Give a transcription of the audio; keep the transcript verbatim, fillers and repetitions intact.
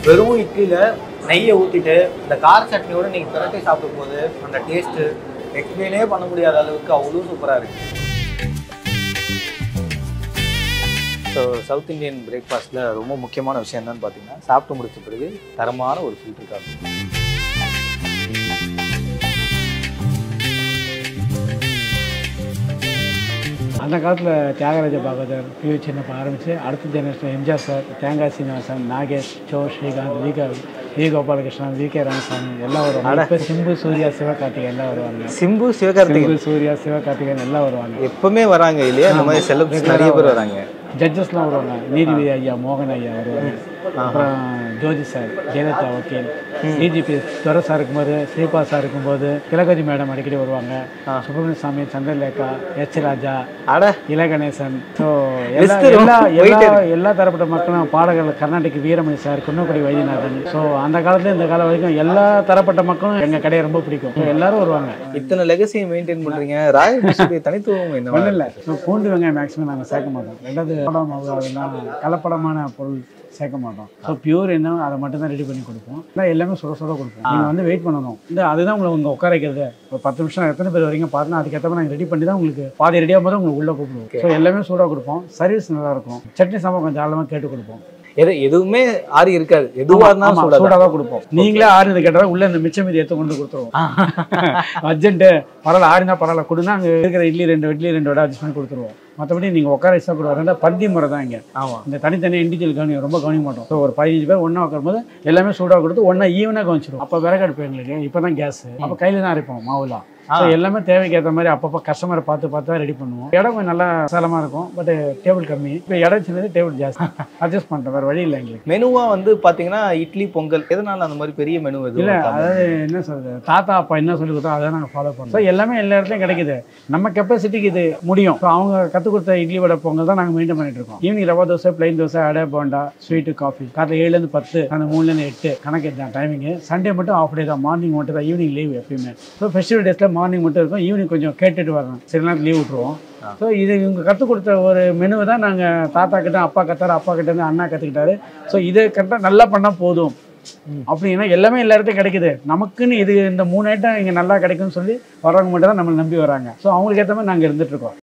வெறும் இட்லியில் நெய்யை ஊற்றிட்டு இந்த கார சட்னியோடு நீங்கள் பிரட்டி சாப்பிடும் போது அந்த டேஸ்ட்டு எக்ஸ்பிளைனே பண்ண முடியாத அளவுக்கு அவ்வளோ சூப்பராக இருக்குது. ஸோ சவுத் இந்தியன் பிரேக்ஃபாஸ்ட்டில் ரொம்ப முக்கியமான விஷயம் என்னன்னு பார்த்தீங்கன்னா, சாப்பிட்டு முடிச்ச பிறகு தரமான ஒரு ஃபில்டர் காஃபி. அந்த காலத்தில் தியாகராஜ பாகவதர், பி வி சின்னப்பா ஆரம்பித்து அடுத்த generation MGR sir, Thengai Srinivasan, Nagesh, Cho Srikanth, V K V Gopalakrishnan, V K Ramasamy எல்லாம் வருவாங்க. இப்போ சிம்பு, சூர்யா, சிவகார்த்திகேயன் எல்லாம் வருவாங்க. சிம்பு சிவகார்த்திகேயன் சிம்பு சூர்யா சிவகார்த்திகேயன் எல்லாம் வருவாங்க. எப்பவுமே வராங்க இல்லையா? இந்த மாதிரி செலிபிரிட்டி நிறைய பேர் வராங்க. ஜட்ஜஸ்லாம் வருவாங்க. நீதிபதி ஐயா மோகன் ஐயா வருவாங்க. அப்புறம் ஜோதி சார், ஜெயலலிதா வக்கீல், டிஜிபி துரை சார் இருக்கும்போது, ஸ்ரீபா சார் இருக்கும்போது திலகவதி மேடம் அடிக்கடி வருவாங்க. சுப்பிரமணிய சாமி, சந்திரலேகா, எச் ராஜா, அட இலகணேசன். ஸோ எல்லா எல்லா எல்லா எல்லா தரப்பட்ட மக்களும், பாடகர்கள் கர்நாடக வீரமணி சார், குன்னக்குடி வைத்தியநாதன். ஸோ அந்த காலத்துல இந்த காலம் வரைக்கும் எல்லா தரப்பட்ட மக்களும் எங்கள் கடையை ரொம்ப பிடிக்கும். எல்லாரும் வருவாங்க. இத்தனை லெகசியை மெயின்டைன் பண்ணுறீங்க. ராயல் பிஸ்கட் தனித்துவம் என்ன? ஒன்றும் இல்லை. ஸோ பூண்டு வெங்காயம் மேக்ஸிமம் நாங்கள் சேர்க்க மாட்டோம். ரெண்டாவது அதெல்லாம் கலப்படமான பொருள் சேர்க்க மாட்டோம். ஸோ பியூர் என்ன அதை மட்டும் தான் ரெடி பண்ணி கொடுப்போம். இல்லை எல்லாமே சுட சுட கொடுப்போம். நீங்கள் வந்து வெயிட் பண்ணணும். இந்த அதுதான் உங்களை உங்கள் உட்கார வைக்கிறது. ஒரு பத்து நிமிஷம் எத்தனை பேர் வரைக்கும் பார்த்தா அதுக்கேற்ற மாதிரி நாங்கள் ரெடி பண்ணி தான் உங்களுக்கு பாதி ரெடியாக போது உங்களுக்கு உள்ளே கூப்பிடுவோம். ஸோ எல்லாமே சூடாக கொடுப்போம். சர்வீஸ் நல்லா இருக்கும். சட்னி சாம்பார் கொஞ்சம் ஆழமாக கேட்டு கொடுப்போம். எது எதுவுமே ஆறி இருக்காது. எதுவாக இருந்தாலும் சூடாக தான் கொடுப்போம். நீங்களே ஆறுனது கேட்டால் உள்ள இந்த மிச்சம் மீதி எடுத்து கொண்டு கொடுத்துருவோம். அர்ஜென்ட்டு பரவாயில்ல, ஆறினா பரவாயில்ல கொடுனா அங்கே இருக்கிற இட்லி ரெண்டு இட்லி ரெண்டு வடை அட்ஜஸ்ட் பண்ணி கொடுத்துருவோம். மற்றபடி நீங்கள் உட்கார வச்சா கூட ரெண்டா பந்தி முறை தான் இங்கே. ஆமாம், இந்த தனித்தனியாக இண்டிவிஜுவல் கவனிக்க ரொம்ப கவனிக்க மாட்டோம். ஸோ ஒரு பதினஞ்சு பேர் ஒன்றா உட்காரும்போது எல்லாமே சூடாக கொடுத்து ஒன்றா ஈவனாக கவனிச்சிடும். அப்போ விறகடுப்பு எங்களுக்கு, இப்போ தான் கேஸ். அப்போ கையில் தான் அரைப்போம் மாவுலாம். ஸோ எல்லாமே தேவைக்கு ஏற்ற மாதிரி அப்பப்போ கஸ்டமரை பார்த்து பார்த்து தான் ரெடி பண்ணுவோம். இடம் கொஞ்சம் நல்லா விசாலமாக இருக்கும். பட் டேபிள் கம்மி. இப்போ இடம் சின்னது, டேபிள் ஜாஸ்தி. அட்ஜஸ்ட் பண்ணுறோம், வேறு வழி இல்லை எங்களுக்கு. மெனுவாக வந்து பார்த்தீங்கன்னா இட்லி பொங்கல் எதனால அந்த மாதிரி பெரிய மெனு எதுவும் இல்லை. அதாவது என்ன சொல்கிறது, தாத்தா அப்பா என்ன சொல்லி கொடுத்தோம் அதை நாங்கள் ஃபாலோ பண்ணுறோம். ஸோ எல்லாமே எல்லா இடத்துலையும் கிடைக்குது. நம்ம கெப்பாசிட்டிக்கு இது முடியும். ஸோ அவங்க கற்றுக் கொடுத்த இட்லி வடை பொங்கல் தான் நாங்கள் மெயின்டைன் பண்ணிட்டு இருக்கோம். Evening rava dosa, plain dosa, adai, bonda, sweet, coffee. காலையில் ஏழுலேருந்து பத்து, அந்த மூணுலேருந்து எட்டு கணக்கு தான் டைமிங்கு. சண்டே மட்டும் ஆஃப் டே தான். மார்னிங் மட்டும் தான். ஈவினிங் லீவ் எப்பயுமே. ஸோ ஃபெஸ்டிவல் டேஸில் மார்னிங் மட்டும் இருக்கும். ஈவினிங் கொஞ்சம் கேட்டுட்டு வரணும். சில நேரம் லீவ் விட்ருவோம். ஸோ இது இவங்க கற்றுக் கொடுத்த ஒரு மெனுவை தான் நாங்கள் தாத்தா கிட்ட அப்பா கற்றாரு, அப்பா கிட்ட இருந்து அண்ணா கற்றுக்கிட்டாரு. ஸோ இதை கரெக்டாக நல்லா பண்ணால் போதும் அப்படின்னா எல்லாமே எல்லா இடத்தையும் கிடைக்குது. நமக்குன்னு இது இந்த மூணு ஐட்டம் இங்கே நல்லா கிடைக்கும்னு சொல்லி வர்றவங்க மட்டும் தான் நம்மளை நம்பி வராங்க. ஸோ அவங்களுக்கு ஏற்ற மாதிரி நாங்கள் இருந்துட்டு இருக்கோம்.